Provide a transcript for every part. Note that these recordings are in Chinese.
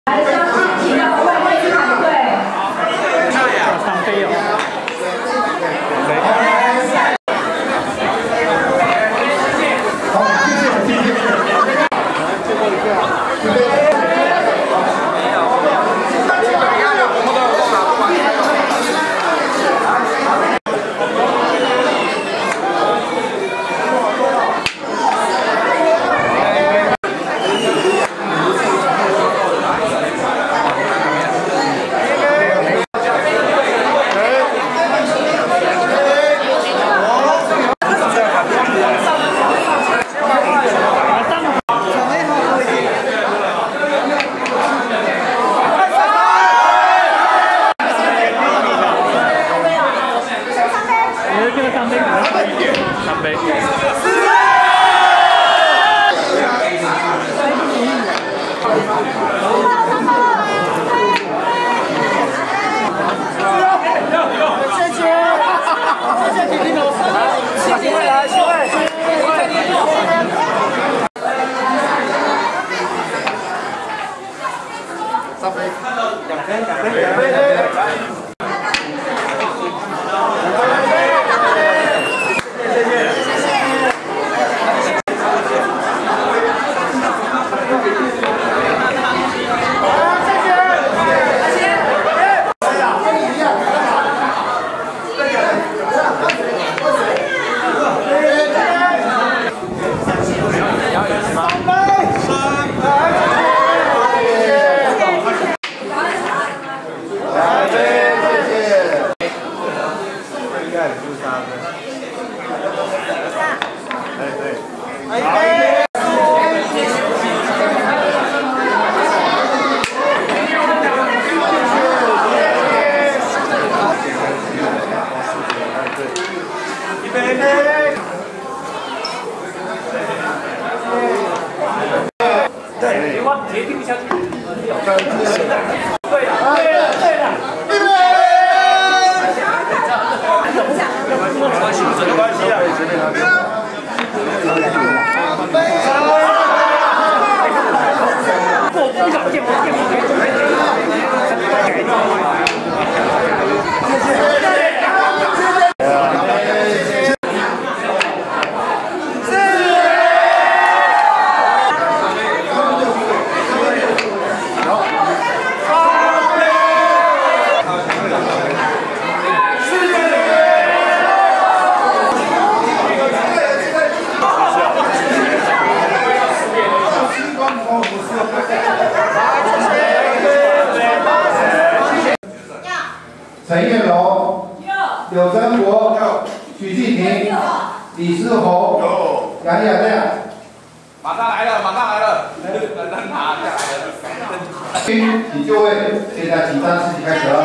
陈彦龙、柳真国、许继平、李世宏、杨雅亮。 马上来了，马上来了，灯塔下来了。 请就位，现在紧张事情开始了。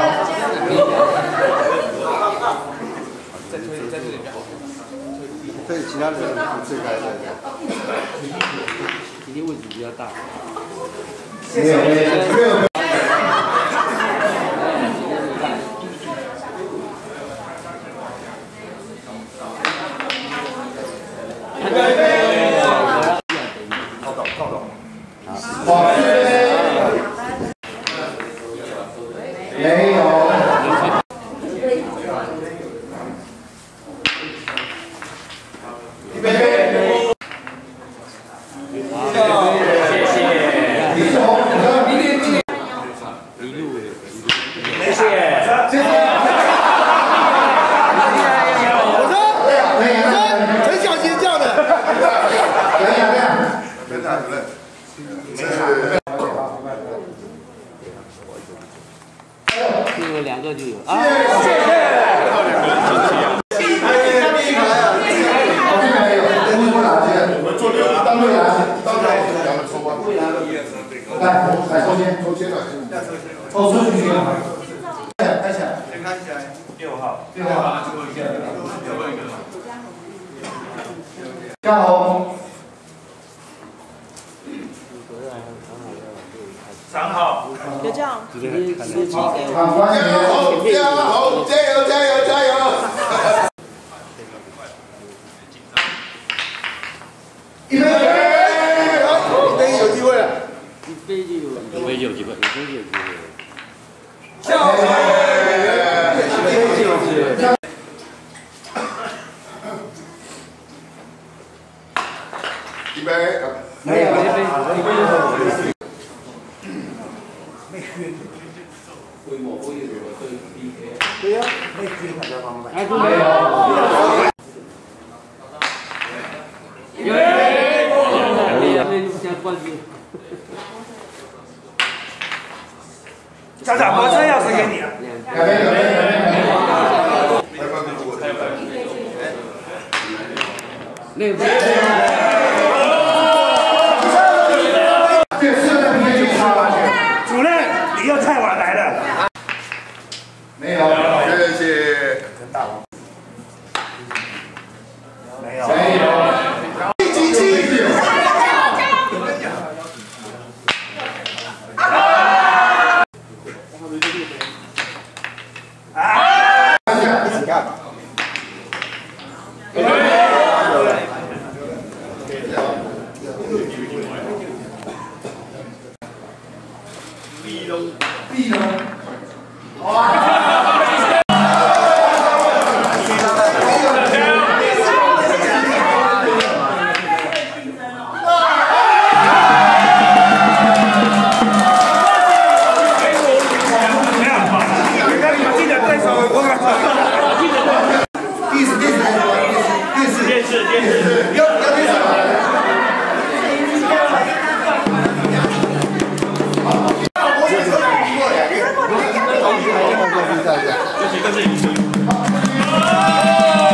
再推，再推点。 对，其他人推开的。 今天位置比较大。 没有。 没有。预备。谢谢。李世宏，谢谢。 很小心这样的。没看主任。 就有2个就有。 谢谢。 来抽签，抽出去。开起来， 先看起来，6号， 最后啊， 最后一个， 嘉宏， 3号， 就这样。 场官员， 加油，加油，加油，加油！预备，有机会了。 被飞机有机会，飞机有机会。 笑死！ 飞机有机会。 预备。 没有， 对呀，没缺大家方面。 哎，都没有。 家长，马上钥匙给你啊！ 那个。 主任，你又太晚来了。 没有。 谢谢。 没有。 没有。壁咚。 恭喜恭喜！